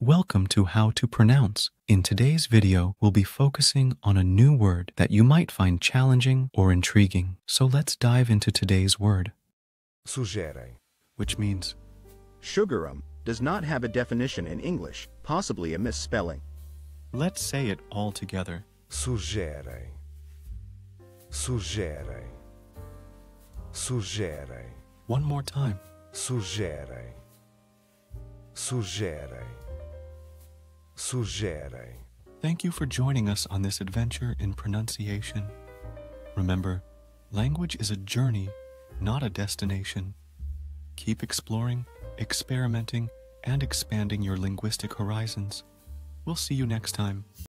Welcome to How to Pronounce. In today's video, we'll be focusing on a new word that you might find challenging or intriguing. So let's dive into today's word. Sugerem. Which means Sugerem does not have a definition in English, possibly a misspelling. let's say it all together. Sugerem. Sugerem. Sugerem. One more time. Sugerem. Sugerem. Sugerem. Thank you for joining us on this adventure in pronunciation. Remember, language is a journey, not a destination. Keep exploring, experimenting, and expanding your linguistic horizons. We'll see you next time.